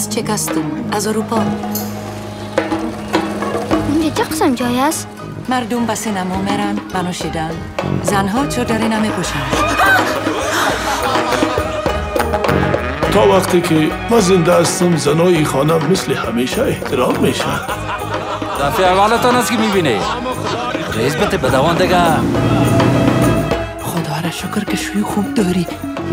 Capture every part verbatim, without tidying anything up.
از چک هستم از اروپا. اینجا چه قسم جای است؟ مردم به سینما میرن بنوشیدن، زنها چادری نمیپوشن. تا وقتی که ما زنده هستم زنای خانم مثل همیشه احترام میشن. دفعه اولتان است که میبینه رئیس بته بدوان دیگه. خدا را شکر که شوی خوب داری.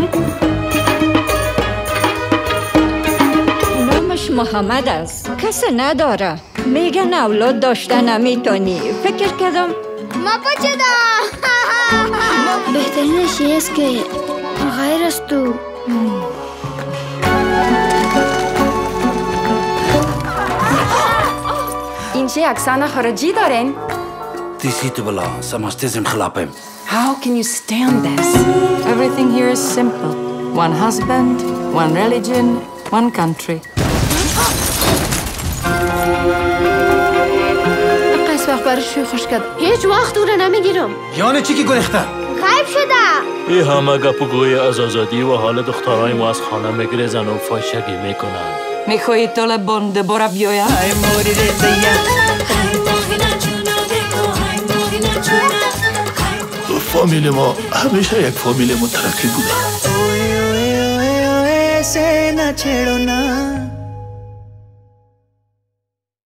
نامش محمد است، کسی نداره. میگن اولاد داشته نمیتونی. فکر کردم ما پچه بهترینش این است که غیر از تو اینجا اکسان خارجی دارین؟ تیسی تو بلا سماشتیزم خلاپم. How can you stand this? Everything here is simple. One husband, one religion, one country. قصد وقت برای شوی خوش کرد. هیچ وقت او را نمیگیرم. یعنی چی که گریخته؟ غیب شده. این همه گپوگوی از آزادی و حال دخترای ما از خانه میگریزن و فاشگی میکنن. میخوایی طول بنده برا بیایم؟ فامیل ما همیشه یک فامیل مترقی بوده.